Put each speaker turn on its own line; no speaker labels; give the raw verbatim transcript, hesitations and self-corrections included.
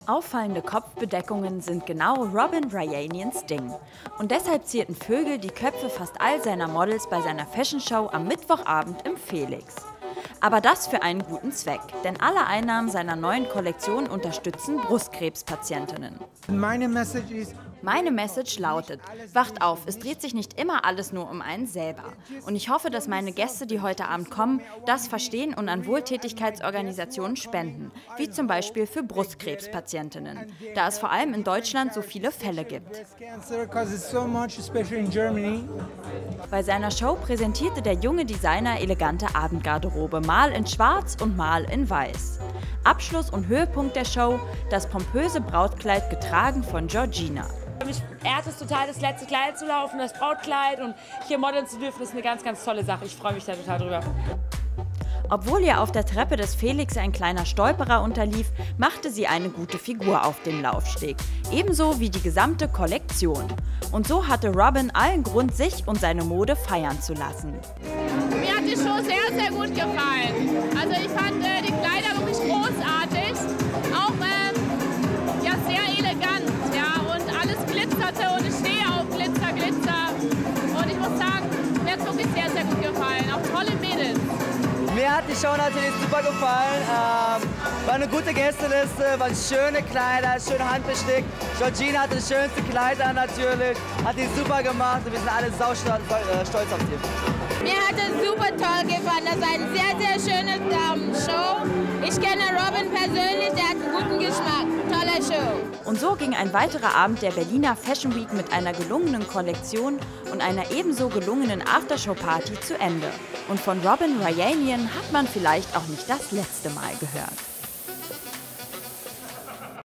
Auffallende Kopfbedeckungen sind genau Robin Rayanians Ding. Und deshalb zierten Vögel die Köpfe fast all seiner Models bei seiner Fashion-Show am Mittwochabend im Felix. Aber das für einen guten Zweck, denn alle Einnahmen seiner neuen Kollektion unterstützen Brustkrebspatientinnen.
Meine Message ist,
Meine Message lautet: Wacht auf, es dreht sich nicht immer alles nur um einen selber. Und ich hoffe, dass meine Gäste, die heute Abend kommen, das verstehen und an Wohltätigkeitsorganisationen spenden, wie zum Beispiel für Brustkrebspatientinnen, da es vor allem in Deutschland so viele Fälle gibt. Bei seiner Show präsentierte der junge Designer elegante Abendgarderobe, mal in schwarz und mal in weiß. Abschluss und Höhepunkt der Show: das pompöse Brautkleid, getragen von Georgina.
Mich ehrt es total, das letzte Kleid zu laufen, das Brautkleid, und hier modeln zu dürfen, ist eine ganz, ganz tolle Sache. Ich freue mich da total drüber.
Obwohl ihr auf der Treppe des Felix ein kleiner Stolperer unterlief, machte sie eine gute Figur auf dem Laufsteg. Ebenso wie die gesamte Kollektion. Und so hatte Robin allen Grund, sich und seine Mode feiern zu lassen.
Mir hat die Show sehr, sehr gut gefallen. Also ich fand äh, die Kleider wirklich großartig. Auch ähm, ja, sehr elegant. Ja, und alles glitzerte und ich stehe auf Glitzer, Glitzer. Und ich muss sagen, mir hat es wirklich sehr, sehr gut gefallen. Auch tolle Mädels.
Mir hat die Show natürlich super gefallen. Ähm, war eine gute Gästeliste, waren schöne Kleider, schön handbestickt. Georgina hatte das schönste Kleid an natürlich, hat die super gemacht und wir sind alle saustolz stolz auf sie.
Mir hat es super toll gefallen. Das war eine sehr, sehr schöne ähm, Show. Ich kenne Robin persönlich, der hat einen guten Geschmack. Tolle Show.
Und so ging ein weiterer Abend der Berliner Fashion Week mit einer gelungenen Kollektion und einer ebenso gelungenen Aftershow-Party zu Ende. Und von Robin Rayanian hat man vielleicht auch nicht das letzte Mal gehört.